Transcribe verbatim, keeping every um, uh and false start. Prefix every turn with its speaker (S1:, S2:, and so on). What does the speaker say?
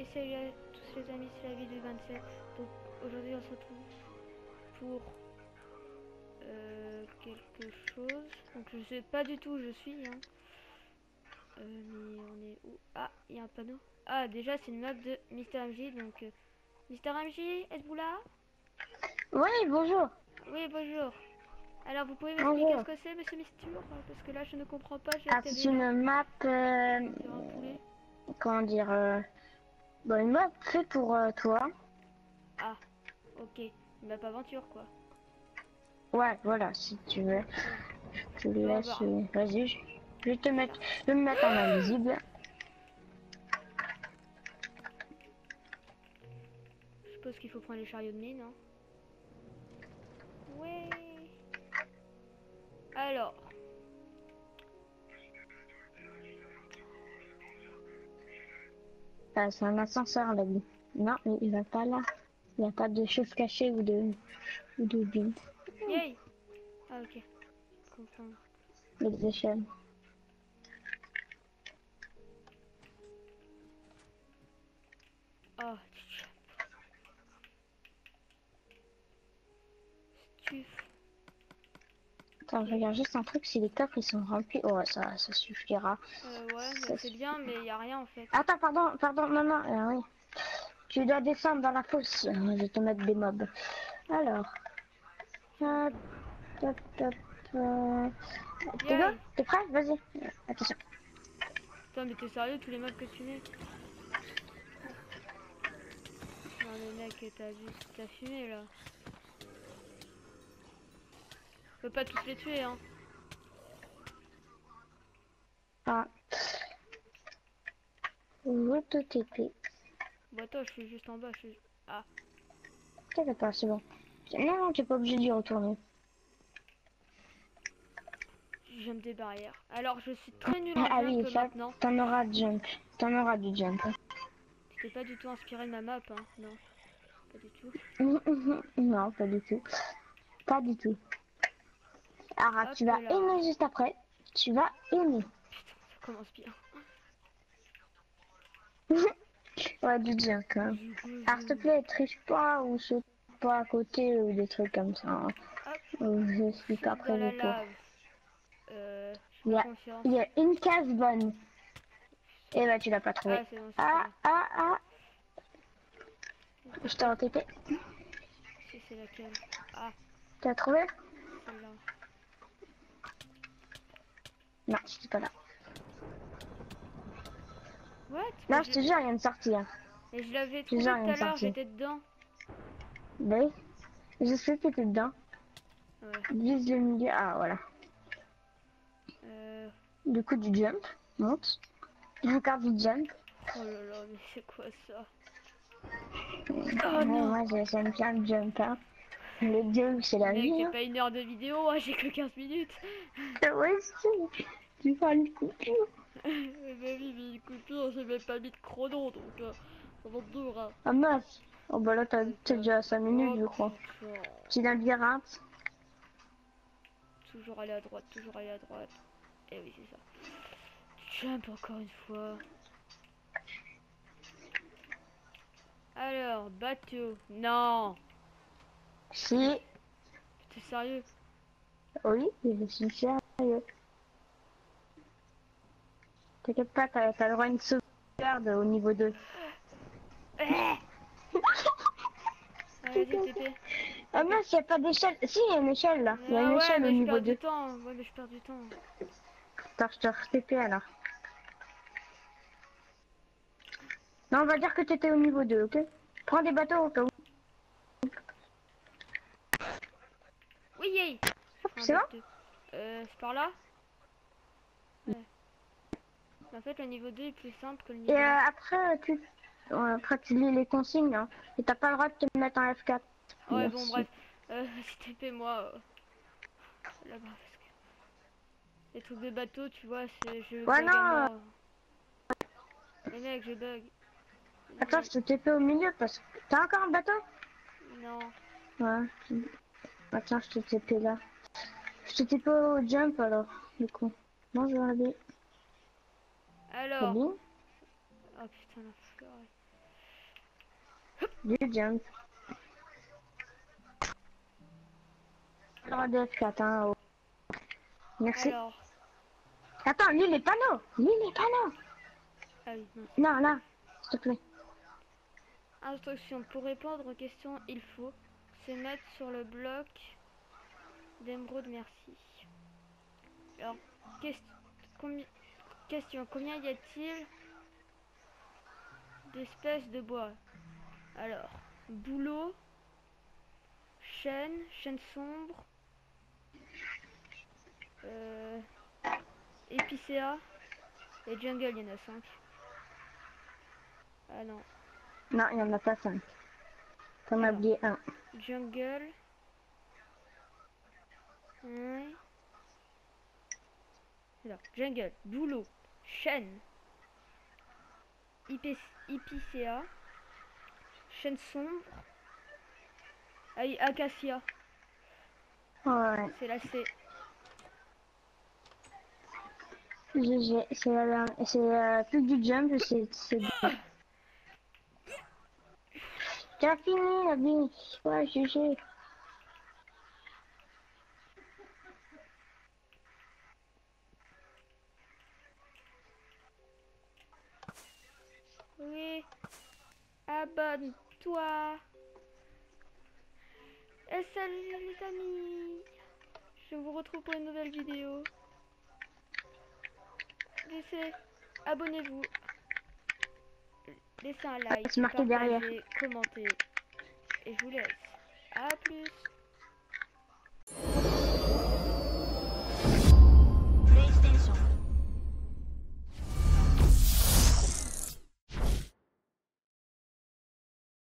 S1: salut à tous les amis, c'est la vidéo vingt-sept. Donc aujourd'hui on se retrouve pour euh, quelque chose. Donc je sais pas du tout où je suis. Hein. Euh, mais on est où? Ah, il y a un panneau. Ah, déjà c'est une map de Mister M J. Donc euh, Mister M J, êtes-vous là?
S2: Oui, bonjour.
S1: Oui, bonjour. Alors vous pouvez m'expliquer ce
S2: Bonjour.
S1: que c'est, monsieur Misture? Parce que là je ne comprends pas, j'ai
S2: Ah, c'est
S1: atterri là
S2: une map, euh,
S1: sur un poulet.
S2: comment dire, euh, bon, une map faite pour euh, toi.
S1: Ah, ok. Une map aventure quoi.
S2: Ouais, voilà, si tu veux.
S1: Ok.
S2: Je te
S1: Bon
S2: laisse.
S1: bah,
S2: euh, Vas-y, je je vais te
S1: c'est
S2: mettre,
S1: parti.
S2: je vais me mettre en invisible.
S1: Je suppose qu'il faut prendre les chariots de mine, hein. Ouais. Alors,
S2: Ah, c'est un ascenseur là vie. Non, mais il va pas là. Il n'y a pas de choses cachées ou de, ou de billes.
S1: yay. Ah ok. Content.
S2: Les échelles.
S1: Oh, stuf.
S2: Attends, je
S1: Ok.
S2: regarde juste un truc si les coffres ils sont remplis. Oh, ça, ça suffira.
S1: Euh, ouais, bah
S2: Ça
S1: c'est
S2: suffira.
S1: bien, mais il y a rien en fait.
S2: Attends, pardon, pardon, non, non, euh, oui. Tu dois descendre dans la fosse. Euh, Je vais te mettre des mobs. Alors, hop,
S1: J'entends.
S2: hop, hop. euh, T'es go?
S1: Yay.
S2: T'es prêt? Vas-y. Euh, Attention.
S1: Putain, mais t'es sérieux, tous les mobs que tu mets? Non mais mec, t'as juste... T'as fumé là. On peut pas tous les tuer, hein.
S2: Ah, auto T P.
S1: Bon, attends, je suis juste en bas, je suis... Ah,
S2: T'inquiète pas, c'est bon. Non, non, t'es pas obligé d'y retourner.
S1: j'aime des barrières. Alors, je suis très nul en
S2: Ah
S1: jump
S2: oui, ça,
S1: maintenant.
S2: t'en auras de jump. T'en auras du jump.
S1: T'étais pas du tout inspiré de ma map, hein. Non, pas du tout.
S2: Non, pas du tout. Pas du tout. Alors, tu
S1: Hop
S2: vas
S1: là.
S2: aimer juste après. Tu vas aimer.
S1: Putain, ça commence bien.
S2: Ouais, du jump quand même.
S1: Du coup,
S2: Alors, s'il te plaît, triche pas ou saute pas à côté ou des trucs comme ça. Hein.
S1: hop,
S2: Euh, Je suis pas
S1: chute dans la
S2: prévu pour.
S1: lave. Euh, j'ai
S2: Il y
S1: pas
S2: a,
S1: confiance.
S2: il y a une case bonne. Et bah, tu l'as pas trouvé.
S1: Ah, c'est bon, c'est
S2: Ah,
S1: celle-là.
S2: ah, ah. Je t'ai
S1: Hop,
S2: en T P.
S1: c'est c'est laquelle? Ah,
S2: T'as trouvé?
S1: celle-là.
S2: Non, je suis pas là.
S1: What? Mais
S2: Là, je
S1: je,
S2: te jure, il y a une sortie. Hein.
S1: mais je l'avais
S2: Je te jure,
S1: trouvé
S2: il y a
S1: tout
S2: une
S1: à l'heure,
S2: sortie.
S1: j'étais dedans.
S2: Ben, je sais que t'es dedans.
S1: Ouais.
S2: Vise le milieu. Ah, voilà.
S1: Euh...
S2: Du coup, du jump. Monte. Encore du jump.
S1: Oh là là, mais c'est quoi ça? Oh
S2: Ouais,
S1: non!
S2: moi, j'ai- j'aime bien le jump. Hein. Le jump, c'est la
S1: Mec,
S2: vie.
S1: j'ai
S2: Hein.
S1: pas une heure de vidéo, ah, j'ai que quinze minutes.
S2: Ouais, si. Tu fais une coupure.
S1: Mais bah oui, mais une coupure, j'ai même pas mis de chrono, donc euh, ça va être dur, hein.
S2: Ah, mince. Oh, bah là, t'as
S1: Ouais,
S2: t'es
S1: ça-
S2: déjà à cinq minutes,
S1: Oh
S2: je crois.
S1: putain.
S2: Petit labyrinthe.
S1: Toujours aller à droite, toujours aller à droite. Eh oui, c'est ça. Jump encore une fois. Alors, bateau. Non!
S2: Si.
S1: T'es sérieux?
S2: Oui, je suis sérieux. T'inquiète pas, t'as t'as le droit à une sauvegarde au niveau deux.
S1: Eh ah, vas-y, T P.
S2: Ah
S1: T P.
S2: mince, il n'y a pas d'échelle. Si, il y a une échelle là. Il y a une
S1: Ah ouais,
S2: échelle au
S1: mais je
S2: niveau
S1: perds du
S2: deux.
S1: temps. Ouais, mais je perds du temps.
S2: Attends, je te re-T P alors. Non, on va dire que tu étais au niveau deux, ok? Prends des bateaux au cas où.
S1: Oui, yay! Je
S2: Hop,
S1: ferai un
S2: c'est bon?
S1: bateau. Euh, c'est par là? Ouais. En fait, le niveau deux est plus simple que le
S2: Et
S1: niveau un.
S2: euh, après, tu... ouais, après, tu lis les consignes. Hein. Et t'as pas le droit de te mettre en F quatre.
S1: Ouais, bon,
S2: Merci.
S1: bref. Euh, vas-y, T P moi. Euh, là-bas, parce que les trucs de bateau, tu vois, c'est je
S2: Ouais,
S1: bug à
S2: non. euh,
S1: mort. Mais mec, je bug.
S2: Attends,
S1: Non.
S2: je te T P au milieu parce que... T'as encore un bateau?
S1: Non.
S2: Ouais. tu- Attends, je te T P là. Je te T P au jump alors, du coup. Bonjour, Abby.
S1: Alors.
S2: Abby?
S1: Oh putain, la fleur.
S2: Du jump. Alors, de F quatre, hein, oh. Merci.
S1: Alors,
S2: Attends, lis les panneaux. Lis les panneaux.
S1: ah oui, mince.
S2: Non, là, s'il te plaît.
S1: Instruction. Pour répondre aux questions, il faut se mettre sur le bloc d'émeraude. Merci. Alors, quest- combi- question. Combien y a-t-il d'espèces de bois? Alors, bouleau, chêne, chêne sombre, euh, épicéa et jungle, il y en a cinq. Ah non,
S2: Non, il n'y en a pas cinq. T'en as
S1: Alors.
S2: oublié un.
S1: jungle. Ouais. Alors, jungle, bouleau, chêne, épis- épicéa, chêne sombre, ah oui, acacia,
S2: Ouais.
S1: c'est la C.
S2: G G. C'est la c'est euh, plus du jump, c'est c'est bien. T'as fini la biche. Ouais, G G.
S1: Oui, abonne-toi. Et salut les amis. Je vous retrouve pour une nouvelle vidéo. Laissez, abonnez-vous. Laissez un like,
S2: C'est marqué derrière.
S1: partagez, commentez. Et je vous laisse. À plus.